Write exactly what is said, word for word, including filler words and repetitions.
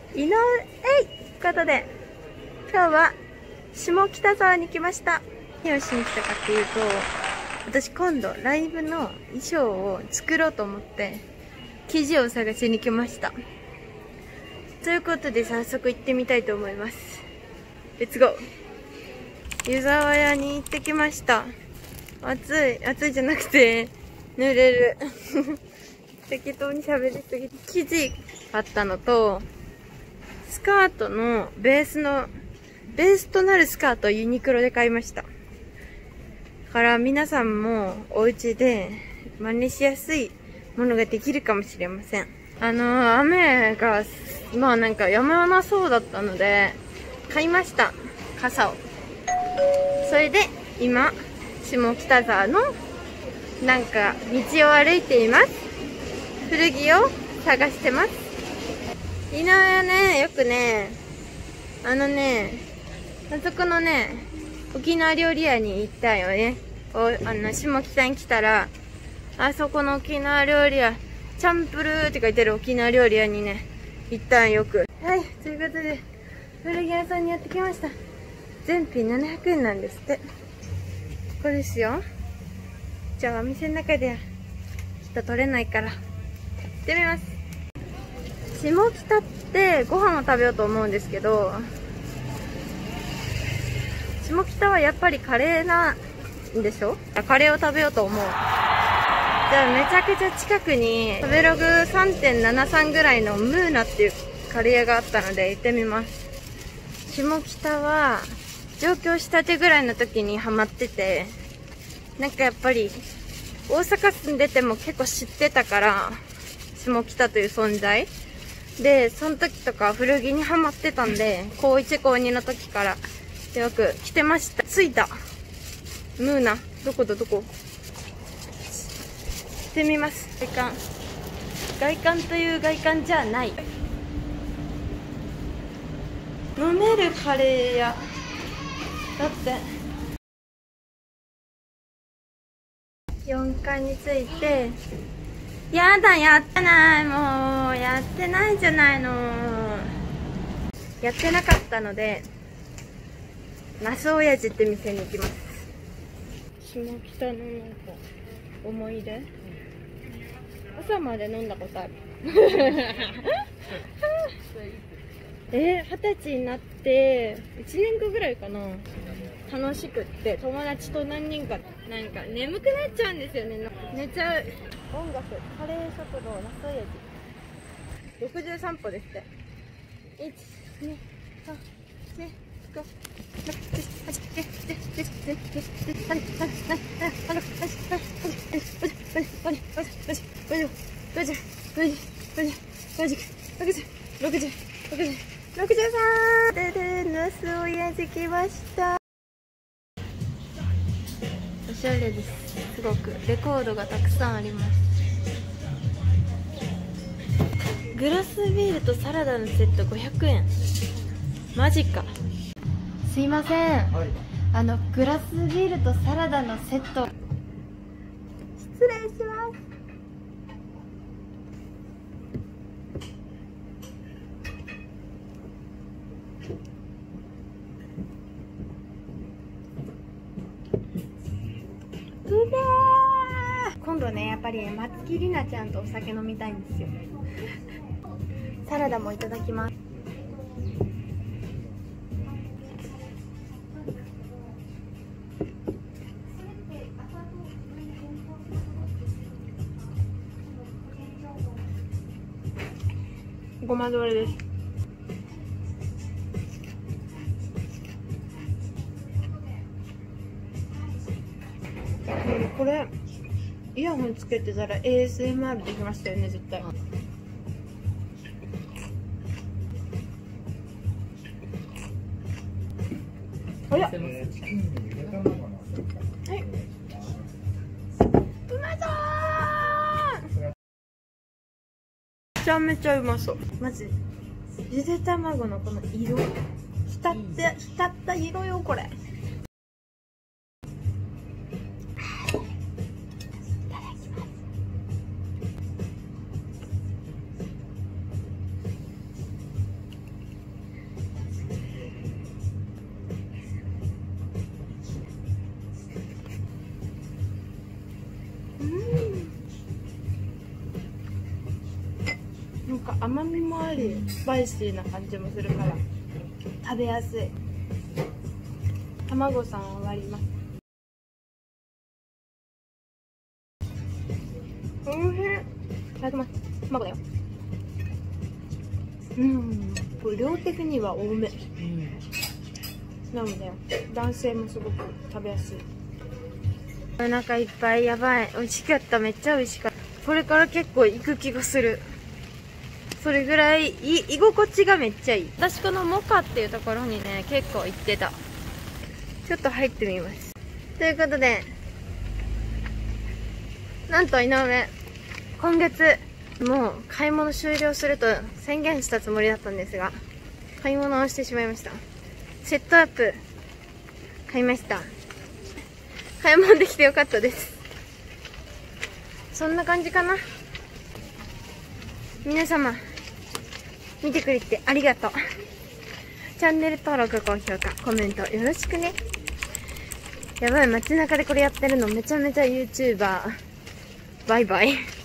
井上えいということで、今日は下北沢に来ました。何をしに来たかっていうと、私今度ライブの衣装を作ろうと思って生地を探しに来ました。ということで早速行ってみたいと思います。レッツゴー。湯沢屋に行ってきました。暑い暑いじゃなくて濡れる適当に喋りすぎて。生地あったのと、スカートのベースのベースとなるスカートをユニクロで買いました。だから皆さんもお家で真似しやすいものができるかもしれません。あのー、雨がまあなんかやまなそうだったので買いました、傘を。それで今下北沢のなんか道を歩いています。古着を探してます。井上はね、よくね、あのね、あそこのね、沖縄料理屋に行ったよね。おあの下北に来たら、あそこの沖縄料理屋、チャンプルーって書いてる沖縄料理屋にね、行ったんよく。はい、ということで、古着屋さんにやってきました。全品ななひゃくえんなんですって。ここですよ。じゃあお店の中ではきっと取れないから、行ってみます。下北ってご飯を食べようと思うんですけど、下北はやっぱりカレーなんでしょ？カレーを食べようと思う。じゃあめちゃくちゃ近くに食べログ さんてんななさん ぐらいのムーナっていうカレー屋があったので行ってみます。下北は上京したてぐらいの時にハマってて、なんかやっぱり大阪住んでても結構知ってたから、下北という存在で、その時とか古着にハマってたんで、こういちこうにの時からよく着てました。着いたムーナ、どこだどこ。着てみます。外観外観という外観じゃない、飲めるカレー屋だって。よんかいに着いて、やだ、やってない、もうやってないじゃないの。やってなかったのでナス親父って店に行きます。下北のなんか思い出、朝まで飲んだことあるえー、二十歳になっていちねんごぐらいかな。楽しくって友達と何人かなんか眠くなっちゃうんですよね。寝ちゃう。音楽、カレー食堂ナス親父ろくじゅうさん歩ですって。いちにさんよんごろくななはちきゅうじゅうじゅういちじゅうにじゅうさんじゅうよんじゅうごじゅうごじゅうろくじゅうろくじゅうさんででナス親父来ました。おしゃれです。すごくレコードがたくさんあります。グラスビールとサラダのセットごひゃくえん。マジか。すいません、はい、あのグラスビールとサラダのセット失礼します。うめー。今度ね、やっぱり松木里奈ちゃんとお酒飲みたいんですよサラダもいただきます。ごまどれです。これイヤホンつけてたら エーエスエムアール できましたよね、絶対。あら、はい、うまそうー。めちゃめちゃうまそう。まずゆで卵のこの色、浸って浸った色よこれ。 わりスパイシーな感じもするから食べやすい。卵さん割ります。おいしい。いただきます。卵だよ。うん、これ量的には多め、うん、なので男性もすごく食べやすい。お腹いっぱい。やばい、美味しかった。めっちゃ美味しかった。これから結構行く気がする。それぐらいい居心地がめっちゃいい。私このモカっていうところにね結構行ってた。ちょっと入ってみます。ということで、なんと井上、今月もう買い物終了すると宣言したつもりだったんですが、買い物をしてしまいました。セットアップ買いました。買い物できてよかったです。そんな感じかな。皆様見てくれてありがとう。チャンネル登録、高評価、コメントよろしくね。やばい、街中でこれやってるのめちゃめちゃ YouTuber。バイバイ。